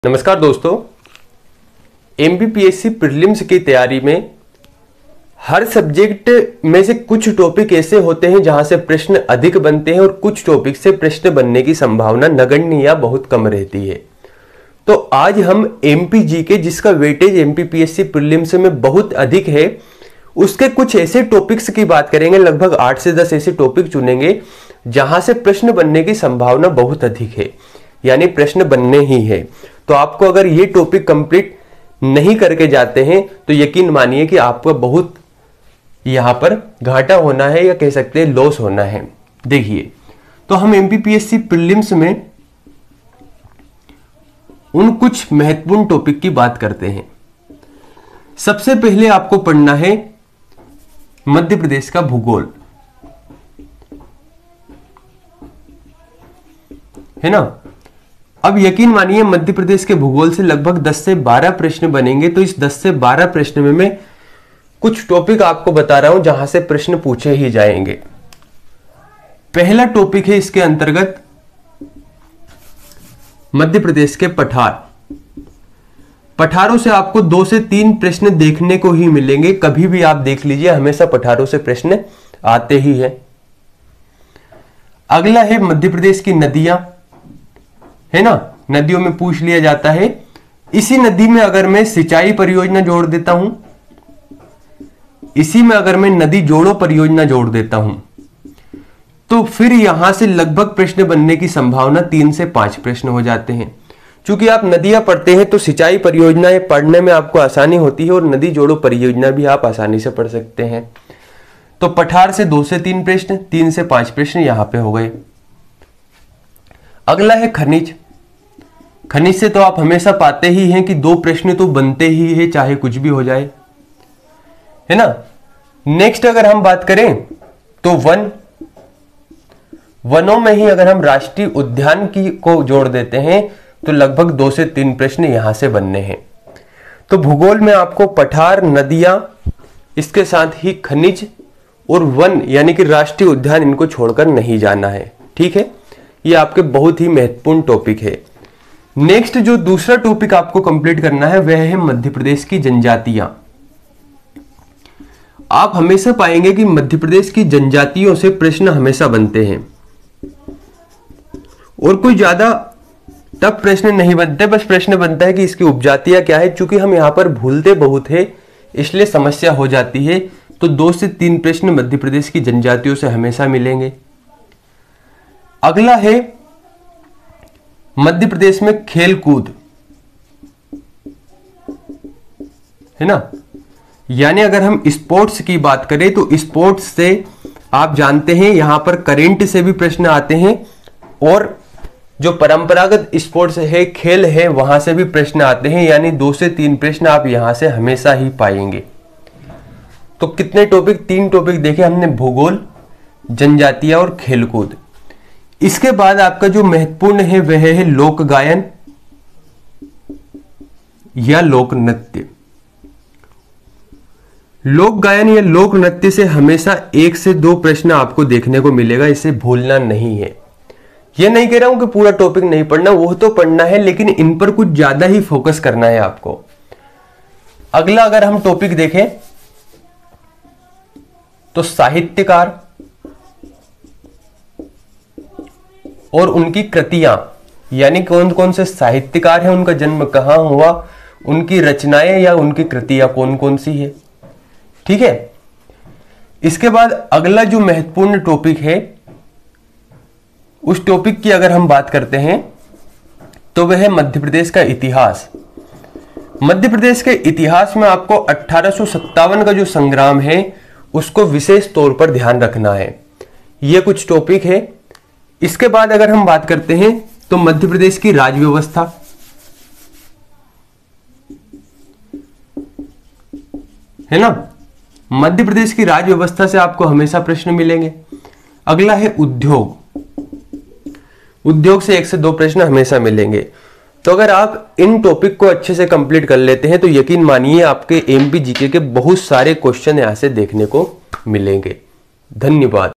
नमस्कार दोस्तों, MPPSC prelims की तैयारी में हर सब्जेक्ट में से कुछ टॉपिक ऐसे होते हैं जहां से प्रश्न अधिक बनते हैं और कुछ टॉपिक से प्रश्न बनने की संभावना नगण्य या बहुत कम रहती है। तो आज हम एमपीजी के जिसका वेटेज एमपीपीएससी प्रीलिम्स में बहुत अधिक है उसके कुछ ऐसे टॉपिक्स की बात करेंगे। लगभग 8 से 10 ऐसे टॉपिक चुनेंगे जहां से प्रश्न बनने की संभावना बहुत अधिक है, यानी प्रश्न बनने ही है। तो आपको अगर ये टॉपिक कंप्लीट नहीं करके जाते हैं तो यकीन मानिए कि आपको बहुत यहां पर घाटा होना है या कह सकते हैं लॉस होना है। देखिए, तो हम एमपीपीएससी प्रीलिम्स में उन कुछ महत्वपूर्ण टॉपिक की बात करते हैं। सबसे पहले आपको पढ़ना है मध्य प्रदेश का भूगोल, है ना। अब यकीन मानिए मध्य प्रदेश के भूगोल से लगभग 10 से 12 प्रश्न बनेंगे। तो इस 10 से 12 प्रश्न में मैं कुछ टॉपिक आपको बता रहा हूं जहां से प्रश्न पूछे ही जाएंगे। पहला टॉपिक है इसके अंतर्गत मध्य प्रदेश के पठार। पठारों से आपको 2 से 3 प्रश्न देखने को ही मिलेंगे। कभी भी आप देख लीजिए, हमेशा पठारों से प्रश्न आते ही है। अगला है मध्य प्रदेश की नदियां, है ना। नदियों में पूछ लिया जाता है। इसी नदी में अगर मैं सिंचाई परियोजना जोड़ देता हूं, इसी में अगर मैं नदी जोड़ो परियोजना जोड़ देता हूं, तो फिर यहां से लगभग प्रश्न बनने की संभावना 3 से 5 प्रश्न हो जाते हैं। चूंकि आप नदियां पढ़ते हैं तो सिंचाई परियोजनाएं पढ़ने में आपको आसानी होती है और नदी जोड़ो परियोजना भी आप आसानी से पढ़ सकते हैं। तो पठार से 2 से 3 प्रश्न, 3 से 5 प्रश्न यहां पे हो गए। अगला है खनिज। खनिज से तो आप हमेशा पाते ही हैं कि 2 प्रश्न तो बनते ही है, चाहे कुछ भी हो जाए, है ना। नेक्स्ट अगर हम बात करें तो वनों में ही अगर हम राष्ट्रीय उद्यान की को जोड़ देते हैं तो लगभग 2 से 3 प्रश्न यहां से बनने हैं। तो भूगोल में आपको पठार, नदियां, इसके साथ ही खनिज और वन यानी कि राष्ट्रीय उद्यान, इनको छोड़कर नहीं जाना है। ठीक है, ये आपके बहुत ही महत्वपूर्ण टॉपिक है। नेक्स्ट जो दूसरा टॉपिक आपको कंप्लीट करना है वह है मध्य प्रदेश की जनजातियां। आप हमेशा पाएंगे कि मध्य प्रदेश की जनजातियों से प्रश्न हमेशा बनते हैं और कोई ज्यादा टफ प्रश्न नहीं बनते। बस प्रश्न बनता है कि इसकी उपजातियां क्या है। चूंकि हम यहां पर भूलते बहुत है इसलिए समस्या हो जाती है। तो 2 से 3 प्रश्न मध्य प्रदेश की जनजातियों से हमेशा मिलेंगे। अगला है मध्य प्रदेश में खेल कूद, है ना। यानी अगर हम स्पोर्ट्स की बात करें तो स्पोर्ट्स से आप जानते हैं यहां पर करंट से भी प्रश्न आते हैं और जो परंपरागत स्पोर्ट्स है, खेल है, वहां से भी प्रश्न आते हैं। यानी 2 से 3 प्रश्न आप यहां से हमेशा ही पाएंगे। तो कितने टॉपिक? 3 टॉपिक देखे हमने, भूगोल, जनजातियां और खेलकूद। इसके बाद आपका जो महत्वपूर्ण है वह है लोक गायन या लोक नृत्य। लोक गायन या लोक नृत्य से हमेशा 1 से 2 प्रश्न आपको देखने को मिलेगा, इसे भूलना नहीं है। यह नहीं कह रहा हूं कि पूरा टॉपिक नहीं पढ़ना, वो तो पढ़ना है, लेकिन इन पर कुछ ज्यादा ही फोकस करना है आपको। अगला अगर हम टॉपिक देखें तो साहित्यकार और उनकी कृतियां, यानी कौन कौन से साहित्यकार हैं, उनका जन्म कहां हुआ, उनकी रचनाएं या उनकी कृतियां कौन कौन सी है। ठीक है। इसके बाद अगला जो महत्वपूर्ण टॉपिक है, उस टॉपिक की अगर हम बात करते हैं तो वह है मध्य प्रदेश का इतिहास। मध्य प्रदेश के इतिहास में आपको 1857 का जो संग्राम है उसको विशेष तौर पर ध्यान रखना है। यह कुछ टॉपिक है। इसके बाद अगर हम बात करते हैं तो मध्य प्रदेश की राज्य व्यवस्था, है ना। मध्य प्रदेश की राज्य व्यवस्था से आपको हमेशा प्रश्न मिलेंगे। अगला है उद्योग। उद्योग से 1 से 2 प्रश्न हमेशा मिलेंगे। तो अगर आप इन टॉपिक को अच्छे से कंप्लीट कर लेते हैं तो यकीन मानिए आपके एमपी जीके के बहुत सारे क्वेश्चन यहां से देखने को मिलेंगे। धन्यवाद।